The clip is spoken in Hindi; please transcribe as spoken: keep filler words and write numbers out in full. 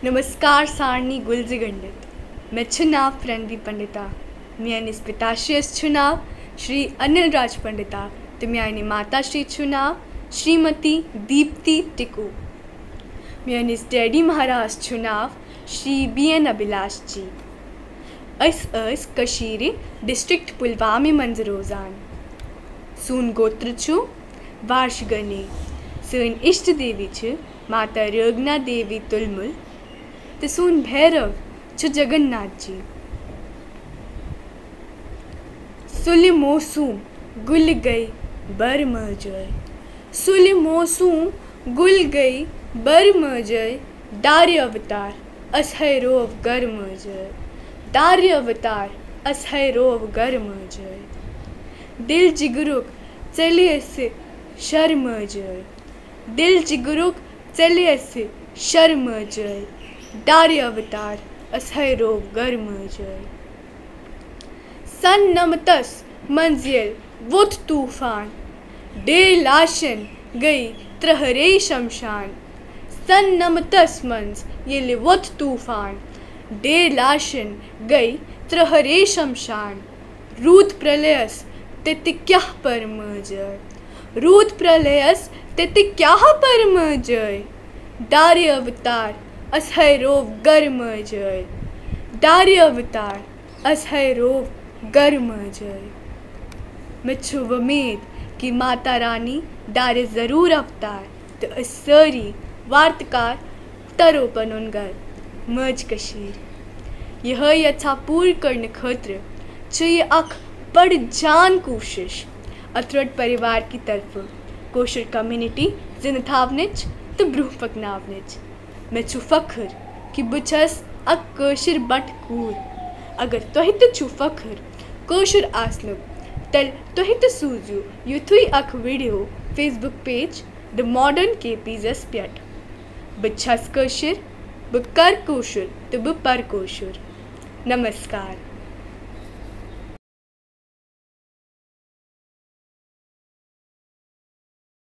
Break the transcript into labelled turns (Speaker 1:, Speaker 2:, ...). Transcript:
Speaker 1: नमस्कार सारणी गुलजी गंडित मैं चुनाव फ्रेंडी पंडिता मियानी पिताश्रीस चुनाव श्री अनिल राज पंडिता तो मियानी माता श्री चुनाव श्रीमती दीप्ति टिकू मियानी डैडी महाराज चुनाव श्री बी एन अभिलाष जी अस अस कशीरे डिस्ट्रिक्ट पुलवामा मंज रोजान सून गोत्र छु वार्षगने सन इष्ट देवी छु माता रगना देवी तुलमुल तो सून भैरव छु जगन्नाथ जी सुल मौसूम गुल गई बर मजय सुल मौसूम गुल गई बर मजय दार्य अवतार असह रोव गर मजय दार्य अवतार असह रोव गर मजय दिल जिगरुक चलिए से शर्म जय दिल जिगरुक चलिए से शर्म जय दार्य अवतार असह रोव गर्म जय सन नमतस मंजिल वुत तूफान डे लाशन गई त्रहरे शमशान सन नमतस मंज ये वुत तूफान डे लाशन गई त्रहरे शमशान रूद प्रलयस तिति क्या परम जय रूद प्रलयस तिति क्या परम जय दार्य अवतार असह रोव गर्म जय दार्य अवतार असह रोव गर्म जय मैं छु उम्मीद कि माता रानी दार्य ज़रूर अवतार तो असरी वार्ताकार तरो पनुनगर मज कशीर यह यथा पूर्ण करने खत्र छु ये अख बड़ जान कोशिश अथरट परिवार की तरफ कोशिश कम्युनिटी जिन थावनिच तो ब्रूह पकनावनिच मैं छु फखर कि बुछस अक कोशिर बट कूर अगर तोहि तो छु फखर कोशिर आसनुक तल तोहि तो सूजू युथुई अक video Facebook page the modern के पीजस प्यट बुछस कोशिर बुकर कोशिर तो बुपर कोशिर नमस्कार।